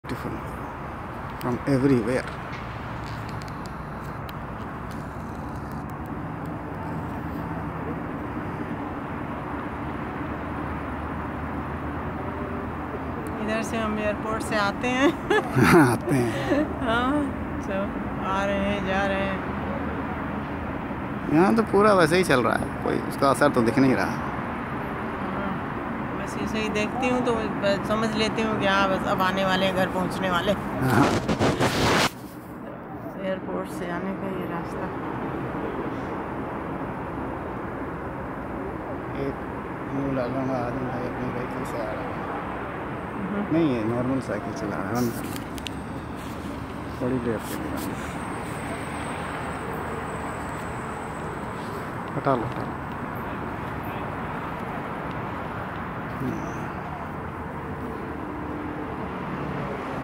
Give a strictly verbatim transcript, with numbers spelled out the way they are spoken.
Beautiful from everywhere. इधर से हम एयरपोर्ट से आते हैं आते हैं हाँ सब आ रहे हैं जा रहे हैं। यहाँ तो पूरा वैसे ही चल रहा है, कोई उसका असर तो दिख नहीं रहा। बस ऐसे ही देखती हूँ तो बस समझ लेती हूँ कि हाँ बस अब आने वाले हैं, घर पहुँचने वाले। हाँ। एयरपोर्ट से आने का ये रास्ता। एक मुँह लगा आदमी है अपनी व्हीकल से आ रहा है, नहीं है नॉर्मल साइकिल चला रहा है, थोड़ी देर के लिए हटा लो हटा लो।